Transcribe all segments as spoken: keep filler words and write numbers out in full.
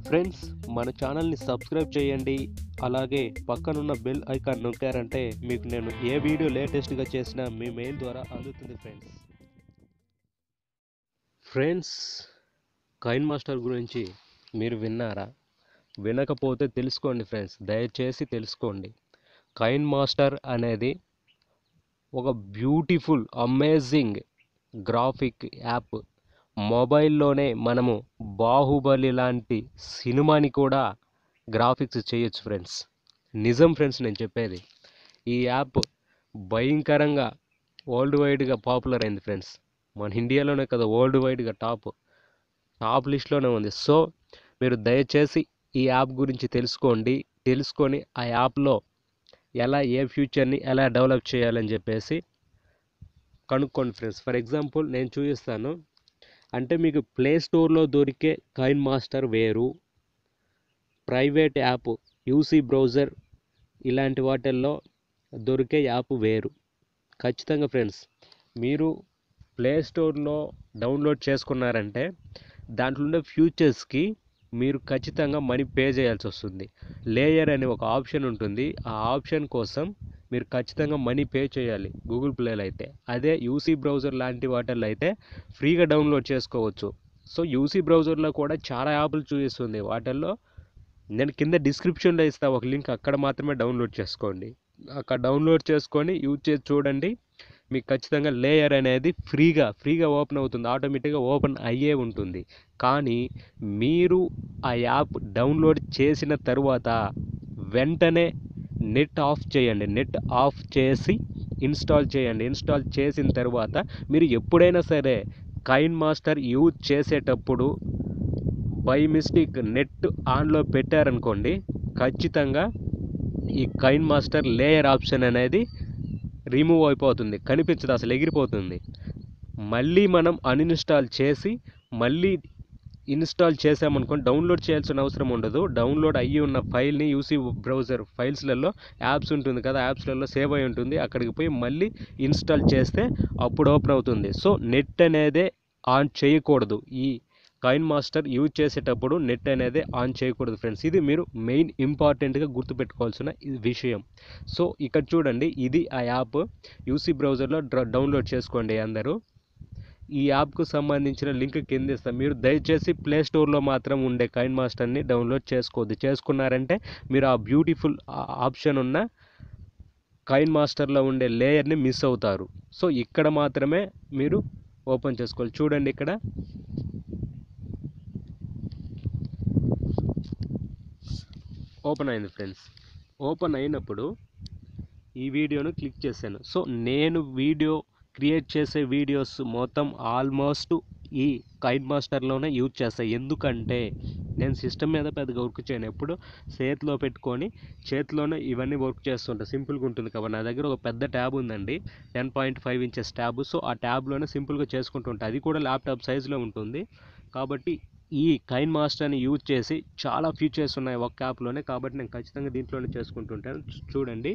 Friends, మన ఛానల్ని subscribe చేయండి. అలాగే పక్కనున్న బెల్ ఐకాన్ నొక్కారంటే మీకు నేను ఏ వీడియో లేటెస్ట్గా చేసినా మీ మెయిల్ ద్వారా అందుతుంది. ఫ్రెండ్స్ ఫ్రెండ్స్ కైన్ మాస్టర్ గురించి మీరు విన్నారా? వినకపోతే తెలుసుకోండి ఫ్రెండ్స్, దయచేసి తెలుసుకోండి. కైన్ మాస్టర్ అనేది ఒక బ్యూటిఫుల్ అమేజింగ్ గ్రాఫిక్ యాప్. మొబైల్లోనే మనము బాహుబలి లాంటి సినిమాని కూడా గ్రాఫిక్స్ చేయొచ్చు ఫ్రెండ్స్. నిజం ఫ్రెండ్స్ నేను చెప్పేది. ఈ యాప్ భయంకరంగా వరల్డ్ వైడ్గా పాపులర్ అయింది ఫ్రెండ్స్. మన ఇండియాలోనే కదా, వరల్డ్ వైడ్గా టాప్ టాప్ లిస్ట్లోనే ఉంది. సో మీరు దయచేసి ఈ యాప్ గురించి తెలుసుకోండి. తెలుసుకొని ఆ యాప్లో ఎలా ఏ ఫ్యూచర్ని ఎలా డెవలప్ చేయాలని చెప్పేసి కనుక్కోండి ఫ్రెండ్స్. ఫర్ ఎగ్జాంపుల్ నేను చూపిస్తాను. అంటే మీకు ప్లే స్టోర్లో దొరికే కైన్ మాస్టర్ వేరు, ప్రైవేట్ యాప్ యూసీ బ్రౌజర్ ఇలాంటి వాటిల్లో దొరికే యాప్ వేరు. ఖచ్చితంగా ఫ్రెండ్స్, మీరు ప్లే స్టోర్లో డౌన్లోడ్ చేసుకున్నారంటే దాంట్లో ఉండే ఫ్యూచర్స్కి మీరు ఖచ్చితంగా మనీ పే చేయాల్సి వస్తుంది. లేయర్ అనే ఒక ఆప్షన్ ఉంటుంది. ఆ ఆప్షన్ కోసం మీరు ఖచ్చితంగా మనీ పే చేయాలి గూగుల్ ప్లేలో అయితే. అదే యూసీ బ్రౌజర్ లాంటి వాటిల్లో అయితే ఫ్రీగా డౌన్లోడ్ చేసుకోవచ్చు. సో యూసీ బ్రౌజర్లో కూడా చాలా యాప్లు చూపిస్తుంది. వాటిల్లో నేను కింద డిస్క్రిప్షన్లో ఇస్తాను ఒక లింక్, అక్కడ మాత్రమే డౌన్లోడ్ చేసుకోండి. అక్కడ డౌన్లోడ్ చేసుకొని యూజ్ చేసి చూడండి. మీకు ఖచ్చితంగా లేయర్ అనేది ఫ్రీగా ఫ్రీగా ఓపెన్ అవుతుంది. ఆటోమేటిక్గా ఓపెన్ అయ్యే ఉంటుంది. కానీ మీరు ఆ యాప్ డౌన్లోడ్ చేసిన తర్వాత వెంటనే నెట్ ఆఫ్ చేయండి. నెట్ ఆఫ్ చేసి ఇన్స్టాల్ చేయండి. ఇన్స్టాల్ చేసిన తర్వాత మీరు ఎప్పుడైనా సరే కైన్ మాస్టర్ యూజ్ చేసేటప్పుడు బై మిస్టేక్ నెట్ ఆన్లో పెట్టారనుకోండి, ఖచ్చితంగా ఈ కైన్ మాస్టర్ లేయర్ ఆప్షన్ అనేది రిమూవ్ అయిపోతుంది, కనిపించదు, అసలు ఎగిరిపోతుంది. మళ్ళీ మనం అన్ఇన్స్టాల్ చేసి మళ్ళీ ఇన్స్టాల్ చేసామనుకోండి, డౌన్లోడ్ చేయాల్సిన అవసరం ఉండదు. డౌన్లోడ్ అయ్యి ఉన్న ఫైల్ని యూసీ బ్రౌజర్ ఫైల్స్లలో యాప్స్ ఉంటుంది కదా, యాప్స్లలో సేవ్ అయి ఉంటుంది. అక్కడికి పోయి మళ్ళీ ఇన్స్టాల్ చేస్తే అప్పుడు ఓపెన్ అవుతుంది. సో నెట్ అనేది ఆన్ చేయకూడదు. ఈ కైన్ మాస్టర్ యూజ్ చేసేటప్పుడు నెట్ అనేది ఆన్ చేయకూడదు ఫ్రెండ్స్. ఇది మీరు మెయిన్ ఇంపార్టెంట్గా గుర్తుపెట్టుకోవాల్సిన విషయం. సో ఇక్కడ చూడండి, ఇది ఆ యాప్. యూసీ బ్రౌజర్లో డౌన్లోడ్ చేసుకోండి అందరూ. ఈ యాప్కు సంబంధించిన లింక్ కింద ఇస్తాం. మీరు దయచేసి ప్లే స్టోర్లో మాత్రం ఉండే కైన్ మాస్టర్ని డౌన్లోడ్ చేసుకోవద్దు. చేసుకున్నారంటే మీరు ఆ బ్యూటిఫుల్ ఆప్షన్ ఉన్న కైన్ మాస్టర్లో ఉండే లేయర్ని మిస్ అవుతారు. సో ఇక్కడ మాత్రమే మీరు ఓపెన్ చేసుకోవాలి. చూడండి, ఇక్కడ ఓపెన్ అయింది ఫ్రెండ్స్. ఓపెన్ అయినప్పుడు ఈ వీడియోను క్లిక్ చేశాను. సో నేను వీడియో క్రియేట్ చేసే వీడియోస్ మొత్తం ఆల్మోస్ట్ ఈ కైన్ మాస్టర్లోనే యూజ్ చేస్తాను. ఎందుకంటే నేను సిస్టమ్ మీద పెద్దగా వర్క్ చేయను. ఎప్పుడు చేతిలో పెట్టుకొని చేతిలోనే ఇవన్నీ వర్క్ చేస్తుంటాను. సింపుల్గా ఉంటుంది కాబట్టి. నా దగ్గర ఒక పెద్ద ట్యాబ్ ఉందండి, ten point five inches tab. So ఆ ట్యాబ్లోనే సింపుల్గా చేసుకుంటూ ఉంటాను. అది కూడా ల్యాప్టాప్ సైజులో ఉంటుంది. కాబట్టి ఈ కైన్ మాస్టర్ని యూజ్ చేసి చాలా ఫీచర్స్ ఉన్నాయి ఒక యాప్లోనే. కాబట్టి నేను ఖచ్చితంగా దీంట్లోనే చేసుకుంటుంటాను. చూడండి,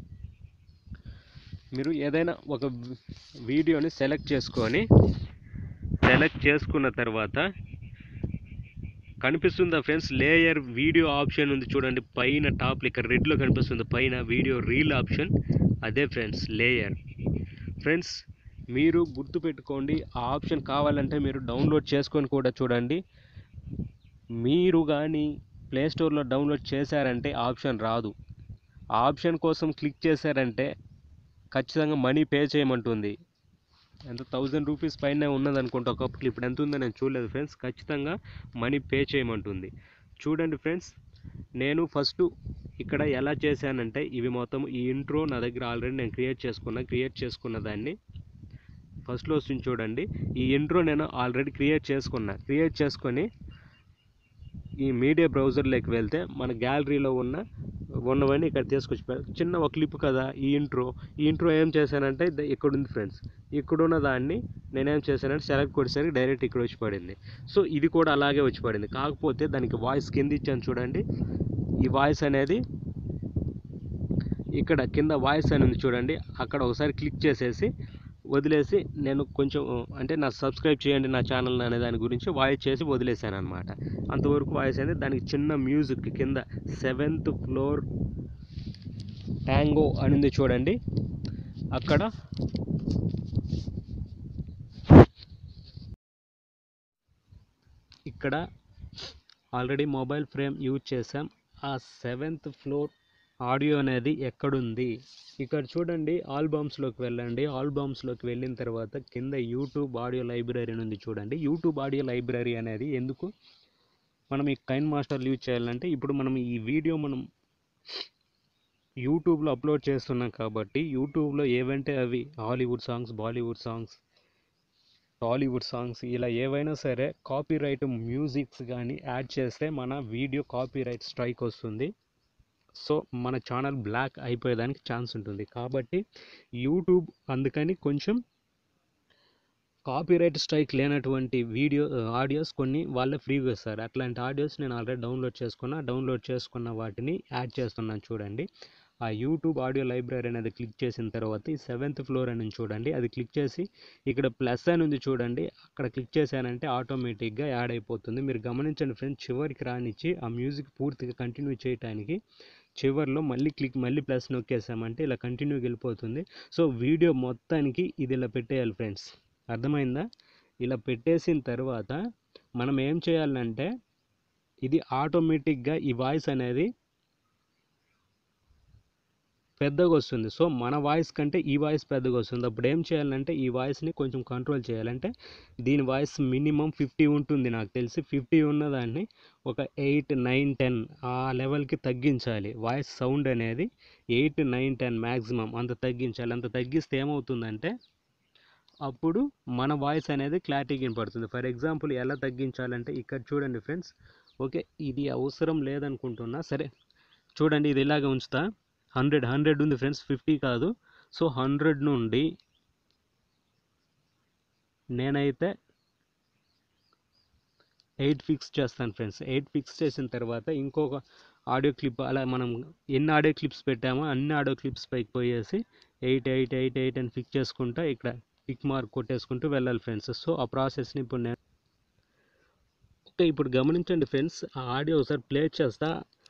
మీరు ఏదైనా ఒక వీడియోని సెలెక్ట్ చేసుకొని సెలెక్ట్ చేసుకున్న తర్వాత కనిపిస్తుందా ఫ్రెండ్స్, లేయర్ వీడియో ఆప్షన్ ఉంది చూడండి పైన టాప్. ఇక్కడ రెడ్లో కనిపిస్తుంది పైన వీడియో రీల్ ఆప్షన్. అదే ఫ్రెండ్స్ లేయర్. ఫ్రెండ్స్ మీరు గుర్తుపెట్టుకోండి, ఆ ఆప్షన్ కావాలంటే మీరు డౌన్లోడ్ చేసుకొని కూడా చూడండి. మీరు కానీ ప్లే స్టోర్లో డౌన్లోడ్ చేశారంటే ఆప్షన్ రాదు. ఆ ఆప్షన్ కోసం క్లిక్ చేశారంటే ఖచ్చితంగా మనీ పే చేయమంటుంది. ఎంత థౌజండ్ రూపీస్ పైన ఉన్నదనుకుంటా ఒకప్పుడు. ఇప్పుడు ఎంత ఉందో నేను చూడలేదు ఫ్రెండ్స్. ఖచ్చితంగా మనీ పే చేయమంటుంది. చూడండి ఫ్రెండ్స్, నేను ఫస్ట్ ఇక్కడ ఎలా చేశానంటే ఇవి మొత్తం ఈ ఇంట్రో నా దగ్గర ఆల్రెడీ నేను క్రియేట్ చేసుకున్నా. క్రియేట్ చేసుకున్న దాన్ని ఫస్ట్లో వస్తుంది చూడండి. ఈ ఇంట్రో నేను ఆల్రెడీ క్రియేట్ చేసుకున్నా. క్రియేట్ చేసుకొని ఈ మీడియా బ్రౌజర్లోకి వెళ్తే మన గ్యాలరీలో ఉన్న ఉన్నవన్నీ ఇక్కడ తీసుకొచ్చి చిన్న ఒక క్లిప్ కదా ఈ ఇంట్రో. ఈ ఇంట్రో ఏం చేశానంటే ఇక్కడ ఉంది ఫ్రెండ్స్. ఇక్కడున్న దాన్ని నేనేం చేశానంటే సెలెక్ట్ కొట్టేసరికి డైరెక్ట్ ఇక్కడ వచ్చి పడింది. సో ఇది కూడా అలాగే వచ్చి పడింది. కాకపోతే దానికి వాయిస్ కింద ఇచ్చాను చూడండి. ఈ వాయిస్ అనేది ఇక్కడ కింద వాయిస్ అని ఉంది చూడండి. అక్కడ ఒకసారి క్లిక్ చేసేసి వదిలేసి నేను కొంచెం అంటే నా సబ్స్క్రైబ్ చేయండి నా ఛానల్ అనే దాని గురించి వాయిస్ చేసి వదిలేసాను అనమాట. అంతవరకు వాయిస్ అయితే దానికి చిన్న మ్యూజిక్ కింద సెవెంత్ ఫ్లోర్ ట్యాంగో అని ఉంది చూడండి, అక్కడ ఇక్కడ ఆల్రెడీ మొబైల్ ఫ్రేమ్ యూజ్ చేసాం. ఆ సెవెంత్ ఫ్లోర్ ఆడియో అనేది ఎక్కడుంది ఇక్కడ చూడండి. ఆల్బమ్స్లోకి వెళ్ళండి. ఆల్బమ్స్లోకి వెళ్ళిన తర్వాత కింద యూట్యూబ్ ఆడియో లైబ్రరీ ఉంది చూడండి. యూట్యూబ్ ఆడియో లైబ్రరీ అనేది ఎందుకు మనం ఈ కైన్ మాస్టర్ యూజ్ చేయాలంటే, ఇప్పుడు మనం ఈ వీడియో మనం యూట్యూబ్లో అప్లోడ్ చేస్తున్నాం కాబట్టి యూట్యూబ్లో ఏవంటే అవి Hollywood songs, Bollywood songs, Tollywood songs ఇలా ఏవైనా సరే కాపీరైట్ మ్యూజిక్స్ కానీ యాడ్ చేస్తే మన వీడియో కాపీరైట్ స్ట్రైక్ వస్తుంది. సో మన ఛానల్ బ్లాక్ అయిపోయేదానికి ఛాన్స్ ఉంటుంది. కాబట్టి యూట్యూబ్ అందుకని కొంచెం కాపీరైట్ స్ట్రైక్ లేనటువంటి వీడియో ఆడియోస్ కొన్ని వాళ్ళే ఫ్రీగా ఇస్తారు. అట్లాంటి ఆడియోస్ నేను ఆల్రెడీ డౌన్లోడ్ చేసుకున్నా. డౌన్లోడ్ చేసుకున్న వాటిని యాడ్ చేస్తున్నాను చూడండి. ఆ యూట్యూబ్ ఆడియో లైబ్రరీ అనేది క్లిక్ చేసిన తర్వాత ఈ సెవెంత్ ఫ్లోర్ అని చూడండి, అది క్లిక్ చేసి ఇక్కడ ప్లస్ అని ఉంది చూడండి, అక్కడ క్లిక్ చేశానంటే ఆటోమేటిక్గా యాడ్ అయిపోతుంది. మీరు గమనించండి ఫ్రెండ్స్, చివరికి రానిచ్చి ఆ మ్యూజిక్ పూర్తిగా కంటిన్యూ చేయడానికి చివరిలో మళ్ళీ క్లిక్ మళ్ళీ ప్లస్ నొక్కేసామంటే ఇలా కంటిన్యూగా వెళ్ళిపోతుంది. సో వీడియో మొత్తానికి ఇది ఇలా పెట్టేయాలి ఫ్రెండ్స్, అర్థమైందా? ఇలా పెట్టేసిన తర్వాత మనం ఏం చేయాలంటే ఇది ఆటోమేటిక్గా ఈ వాయిస్ అనేది పెద్దగా వస్తుంది. సో మన వాయిస్ కంటే ఈ వాయిస్ పెద్దగా వస్తుంది. అప్పుడు ఏం చేయాలంటే ఈ వాయిస్ని కొంచెం కంట్రోల్ చేయాలంటే దీని వాయిస్ మినిమం ఫిఫ్టీ ఉంటుంది నాకు తెలిసి. ఫిఫ్టీ ఉన్నదాన్ని ఒక ఎయిట్ నైన్ టెన్ ఆ లెవెల్కి తగ్గించాలి. వాయిస్ సౌండ్ అనేది ఎయిట్ నైన్ టెన్ మ్యాక్సిమం అంత తగ్గించాలి. అంత తగ్గిస్తే ఏమవుతుందంటే అప్పుడు మన వాయిస్ అనేది క్లారిటీగా వినపడుతుంది. ఫర్ ఎగ్జాంపుల్ ఎలా తగ్గించాలంటే ఇక్కడ చూడండి ఫ్రెండ్స్. ఓకే, ఇది అవసరం లేదనుకుంటున్నా, సరే చూడండి, ఇది ఇలాగ ఉంచుతా. హండ్రెడ్ హండ్రెడ్ ఉంది ఫ్రెండ్స్, ఫిఫ్టీ కాదు. సో హండ్రెడ్ నుండి నేనైతే ఎయిట్ ఫిక్స్ చేస్తాను ఫ్రెండ్స్. ఎయిట్ ఫిక్స్ చేసిన తర్వాత ఇంకొక ఆడియో క్లిప్, అలా మనం ఎన్ని ఆడియో క్లిప్స్ పెట్టామో అన్ని ఆడియో క్లిప్స్ పైకి పోయేసి ఎయిట్ ఎయిట్ ఎయిట్ ఎయిట్ అని ఫిక్స్ చేసుకుంటా ఇక్కడ టిక్ మార్క్ కొట్టేసుకుంటూ వెళ్ళాలి ఫ్రెండ్స్. సో ఆ ప్రాసెస్ని ఇప్పుడు నేను ఓకే ఇప్పుడు గమనించండి ఫ్రెండ్స్, ఆ ఆడియో ఒకసారి ప్లే చేస్తా.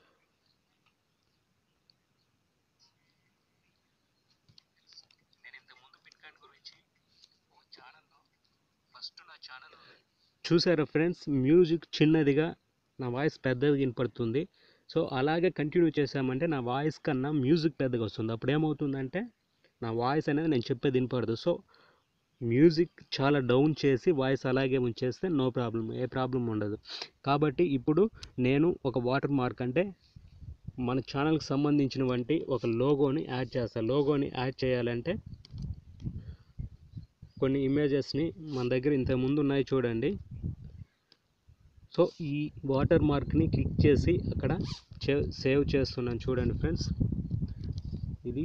చూసారా ఫ్రెండ్స్, మ్యూజిక్ చిన్నదిగా నా వాయిస్ పెద్దగా వినపడుతుంది. సో అలాగే కంటిన్యూ చేసామంటే నా వాయిస్ కన్నా మ్యూజిక్ పెద్దగా వస్తుంది. అప్పుడు ఏమవుతుందంటే నా వాయిస్ అనేది నేను చెప్పేది వినపడదు. సో మ్యూజిక్ చాలా డౌన్ చేసి వాయిస్ అలాగే ఉంచేస్తే నో ప్రాబ్లం, ఏ ప్రాబ్లం ఉండదు. కాబట్టి ఇప్పుడు నేను ఒక వాటర్ మార్క్ అంటే మన ఛానల్కి సంబంధించినటువంటి ఒక లోగోని యాడ్ చేస్తాను. లోగోని యాడ్ చేయాలంటే కొన్ని ఇమేజెస్ని మన దగ్గర ఇంతకుముందు ఉన్నాయి చూడండి. సో ఈ వాటర్ మార్క్ని క్లిక్ చేసి అక్కడ సేవ్ చేస్తున్నాను చూడండి ఫ్రెండ్స్. ఇది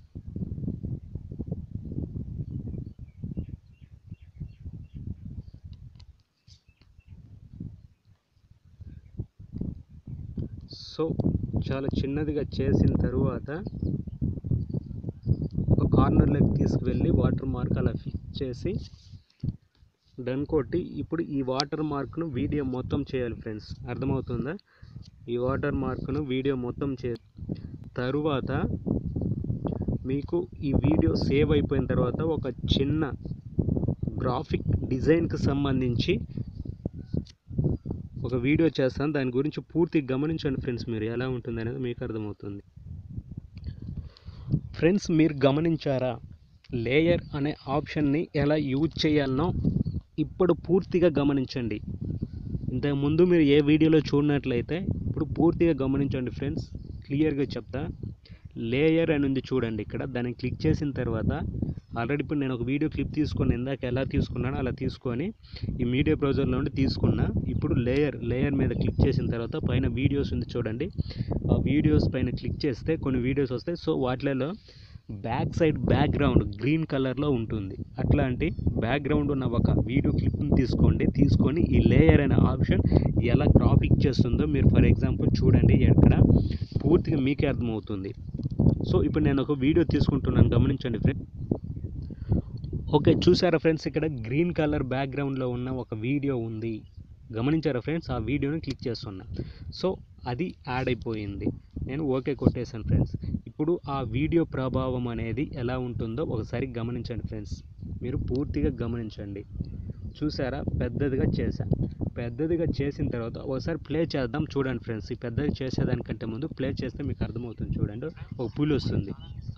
సో చాలా చిన్నదిగా చేసిన తరువాత ఒక కార్నర్లోకి తీసుకువెళ్ళి వాటర్ మార్క్ అలా ఫిక్స్ చేసి డన్ కొట్టి ఇప్పుడు ఈ వాటర్ మార్క్ను వీడియో మొత్తం చేయాలి ఫ్రెండ్స్, అర్థమవుతుందా? ఈ వాటర్ మార్క్ను వీడియో మొత్తం చే తరువాత మీకు ఈ వీడియో సేవ్ అయిపోయిన తర్వాత ఒక చిన్న గ్రాఫిక్ డిజైన్కి సంబంధించి ఒక వీడియో చేస్తాను. దాని గురించి పూర్తిగా గమనించండి ఫ్రెండ్స్, మీరు ఎలా ఉంటుంది అనేది మీకు అర్థమవుతుంది. ఫ్రెండ్స్ మీరు గమనించారా, లేయర్ అనే ఆప్షన్ని ఎలా యూజ్ చేయాలనో ఇప్పుడు పూర్తిగా గమనించండి. ఇంతకుముందు మీరు ఏ వీడియోలో చూడనట్లయితే ఇప్పుడు పూర్తిగా గమనించండి ఫ్రెండ్స్, క్లియర్గా చెప్తా. లేయర్ అని ఉంది చూడండి ఇక్కడ, దాన్ని క్లిక్ చేసిన తర్వాత ఆల్రెడీ ఇప్పుడు నేను ఒక వీడియో క్లిప్ తీసుకొని ఇందాక ఎలా తీసుకున్నానో అలా తీసుకొని ఈ మీడియా బ్రౌజర్లో నుండి తీసుకున్నా. ఇప్పుడు లేయర్ లేయర్ మీద క్లిక్ చేసిన తర్వాత పైన వీడియోస్ ఉంది చూడండి, ఆ వీడియోస్ పైన క్లిక్ చేస్తే కొన్ని వీడియోస్ వస్తాయి. సో వాటిలలో బ్యాక్ సైడ్ బ్యాక్గ్రౌండ్ గ్రీన్ కలర్లో ఉంటుంది. అట్లాంటి బ్యాక్గ్రౌండ్ ఉన్న ఒక వీడియో క్లిప్ని తీసుకోండి. తీసుకొని ఈ లేయర్ అనే ఆప్షన్ ఎలా గ్రాఫిక్ చేస్తుందో మీరు ఫర్ ఎగ్జాంపుల్ చూడండి, ఎక్కడ పూర్తిగా మీకే అర్థమవుతుంది. సో ఇప్పుడు నేను ఒక వీడియో తీసుకుంటున్నాను, గమనించండి ఫ్రెండ్. ఓకే, చూసారా ఫ్రెండ్స్, ఇక్కడ గ్రీన్ కలర్ బ్యాక్గ్రౌండ్లో ఉన్న ఒక వీడియో ఉంది. గమనించారా ఫ్రెండ్స్? ఆ వీడియోని క్లిక్ చేస్తున్నా. సో అది యాడ్ అయిపోయింది. నేను ఓకే కొట్టేశాను ఫ్రెండ్స్. ఇప్పుడు ఆ వీడియో ప్రభావం అనేది ఎలా ఉంటుందో ఒకసారి గమనించండి ఫ్రెండ్స్. మీరు పూర్తిగా గమనించండి. చూసారా, పెద్దదిగా చేశా. పెద్దదిగా చేసిన తర్వాత ఒకసారి ప్లే చేద్దాం చూడండి ఫ్రెండ్స్. ఈ పెద్దగా చేసేదానికంటే ముందు ప్లే చేస్తే మీకు అర్థమవుతుంది. చూడండి, ఒక పులి వస్తుంది.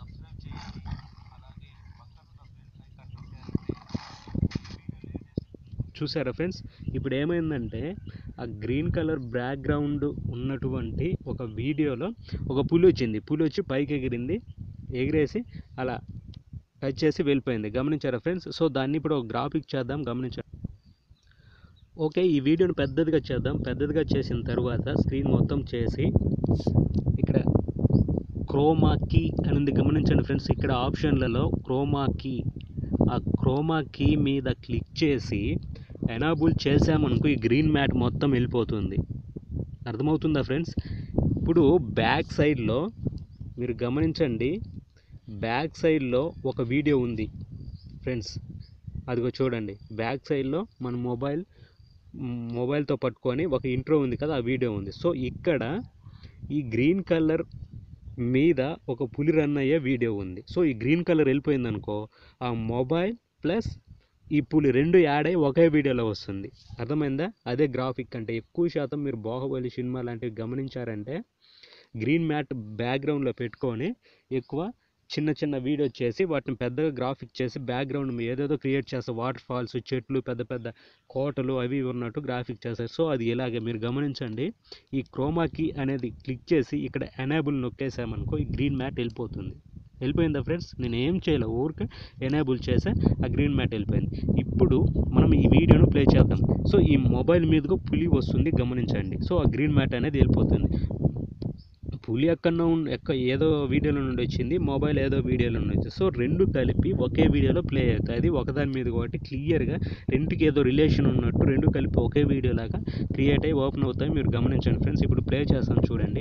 చూసారా ఫ్రెండ్స్? ఇప్పుడు ఏమైందంటే ఆ గ్రీన్ కలర్ బ్యాక్గ్రౌండ్ ఉన్నటువంటి ఒక వీడియోలో ఒక పులి వచ్చింది. పులి వచ్చి పైకి ఎగిరింది, ఎగిరేసి అలా టచ్ చేసి వెళ్ళిపోయింది. గమనించారా ఫ్రెండ్స్? సో దాన్ని ఇప్పుడు ఒక గ్రాఫిక్ చేద్దాం, గమనించారు. ఓకే, ఈ వీడియోని పెద్దదిగా చేద్దాం. పెద్దదిగా చేసిన తర్వాత స్క్రీన్ మొత్తం చేసి ఇక్కడ క్రోమా కీ అని ఉంది, గమనించండి ఫ్రెండ్స్. ఇక్కడ ఆప్షన్లలో క్రోమా కీ, ఆ క్రోమా కీ మీద క్లిక్ చేసి ఎనాబుల్ చేసామనుకో ఈ గ్రీన్ మ్యాట్ మొత్తం వెళ్ళిపోతుంది. అర్థమవుతుందా ఫ్రెండ్స్? ఇప్పుడు బ్యాక్ సైడ్లో మీరు గమనించండి, బ్యాక్ సైడ్లో ఒక వీడియో ఉంది ఫ్రెండ్స్. అదిగో చూడండి, బ్యాక్ సైడ్లో మన మొబైల్ మొబైల్తో పట్టుకొని ఒక ఇంట్రో ఉంది కదా, ఆ వీడియో ఉంది. సో ఇక్కడ ఈ గ్రీన్ కలర్ మీద ఒక పులి రన్ అయ్యే వీడియో ఉంది. సో ఈ గ్రీన్ కలర్ వెళ్ళిపోయింది అనుకో, ఆ మొబైల్ ప్లస్ ఈ పులి రెండు యాడ్ అయ్యి ఒకే వీడియోలో వస్తుంది. అర్థమైందా? అదే గ్రాఫిక్ అంటే. ఎక్కువ శాతం మీరు బాహుబలి సినిమా లాంటివి గమనించారంటే గ్రీన్ మ్యాట్ బ్యాక్గ్రౌండ్లో పెట్టుకొని ఎక్కువ చిన్న చిన్న వీడియో చేసి వాటిని పెద్దగా గ్రాఫిక్ చేసి బ్యాక్గ్రౌండ్ ఏదేదో క్రియేట్ చేస్తారు. వాటర్ ఫాల్స్, చెట్లు, పెద్ద పెద్ద కోటలు అవి ఉన్నట్టు గ్రాఫిక్ చేస్తారు. సో అది ఇలాగే మీరు గమనించండి. ఈ క్రోమాకి అనేది క్లిక్ చేసి ఇక్కడ ఎనేబుల్ నొక్కేసామనుకో ఈ గ్రీన్ మ్యాట్ వెళ్ళిపోతుంది. వెళ్ళిపోయిందా ఫ్రెండ్స్? నేను ఏం చేయలే, ఊరికే ఎనేబుల్ చేసా, ఆ గ్రీన్ మ్యాట్ వెళ్ళిపోయింది. ఇప్పుడు మనం ఈ వీడియోను ప్లే చేద్దాం. సో ఈ మొబైల్ మీదకు పులి వస్తుంది, గమనించండి. సో ఆ గ్రీన్ మ్యాట్ అనేది వెళ్ళిపోతుంది. పులి ఎక్కడో ఎక్క ఏదో వీడియోలో నుండి వచ్చింది, మొబైల్ ఏదో వీడియోలో నుండి వచ్చింది. సో రెండు కలిపి ఒకే వీడియోలో ప్లే అవుతాయి. అది ఒకదాని మీద ఒకటి క్లియర్గా రెండుకి ఏదో రిలేషన్ ఉన్నట్టు రెండు కలిపి ఒకే వీడియో లాగా క్రియేట్ అయ్యి ఓపెన్ అవుతాయి. మీరు గమనించండి ఫ్రెండ్స్. ఇప్పుడు ప్లే చేస్తాను చూడండి.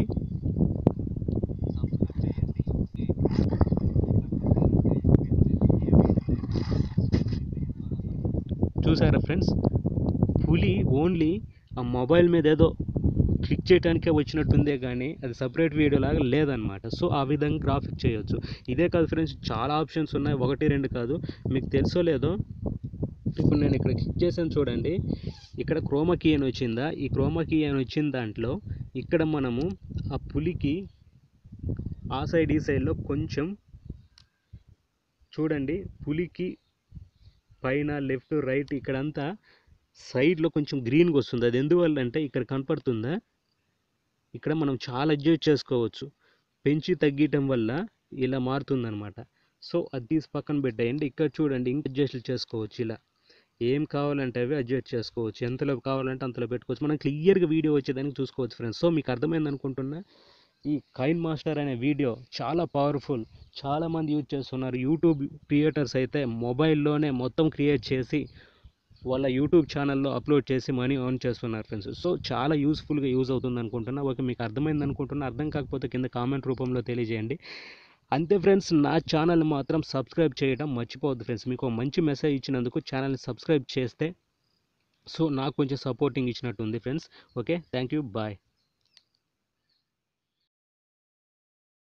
చూసారా ఫ్రెండ్స్? పులి ఓన్లీ ఆ మొబైల్ మీద ఏదో క్లిక్ చేయడానికే వచ్చినట్టుందే కానీ అది సపరేట్ వీడియో లాగా లేదనమాట. సో ఆ విధంగా గ్రాఫిక్ చేయొచ్చు. ఇదే కాదు ఫ్రెండ్స్, చాలా ఆప్షన్స్ ఉన్నాయి, ఒకటి రెండు కాదు. మీకు తెలుసో లేదో, ఇప్పుడు నేను ఇక్కడ క్లిక్ చేశాను చూడండి, ఇక్కడ క్రోమా కీ అని వచ్చిందా? ఈ క్రోమా కీ అని వచ్చిన దాంట్లో ఇక్కడ మనము ఆ పులికి ఆ సైడ్ ఈ సైడ్లో కొంచెం చూడండి, పులికి పైన లెఫ్ట్ రైట్ ఇక్కడంతా సైడ్లో కొంచెం గ్రీన్గా వస్తుంది. అది ఎందువల్ల అంటే ఇక్కడ కనపడుతుందా, ఇక్కడ మనం చాలా అడ్జస్ట్ చేసుకోవచ్చు. పెంచి తగ్గటం వల్ల ఇలా మారుతుందన్నమాట. సో అది తీసి పక్కన పెట్టేయండి. ఇక్కడ చూడండి, ఇంకా అడ్జస్ట్ చేసుకోవచ్చు. ఇలా ఏం కావాలంటే అవి అడ్జస్ట్ చేసుకోవచ్చు. ఎంతలో కావాలంటే అంతలో పెట్టుకోవచ్చు. మనం క్లియర్గా వీడియో వచ్చేదానికి చూసుకోవచ్చు ఫ్రెండ్స్. సో మీకు అర్థమైంది అనుకుంటున్నా. ఈ కైన్ మాస్టర్ అనే వీడియో చాలా పవర్ఫుల్, చాలామంది యూజ్ చేస్తున్నారు. యూట్యూబ్ క్రియేటర్స్ అయితే మొబైల్లోనే మొత్తం క్రియేట్ చేసి వాళ్ళ యూట్యూబ్ ఛానల్లో అప్లోడ్ చేసి మనీ ఎర్న్ చేస్తున్నారు ఫ్రెండ్స్. సో చాలా యూస్ఫుల్గా యూజ్ అవుతుంది అనుకుంటున్నా. ఓకే, మీకు అర్థమైంది అనుకుంటున్నా. అర్థం కాకపోతే కింద కామెంట్ రూపంలో తెలియజేయండి. అంతే ఫ్రెండ్స్, నా ఛానల్ మాత్రం సబ్స్క్రైబ్ చేయడం మర్చిపోవద్దు ఫ్రెండ్స్. మీకు మంచి మెసేజ్ ఇచ్చినందుకు ఛానల్ని సబ్స్క్రైబ్ చేస్తే సో నాకు కొంచెం సపోర్టింగ్ ఇచ్చినట్టు ఉంది friends. Okay, thank you, bye.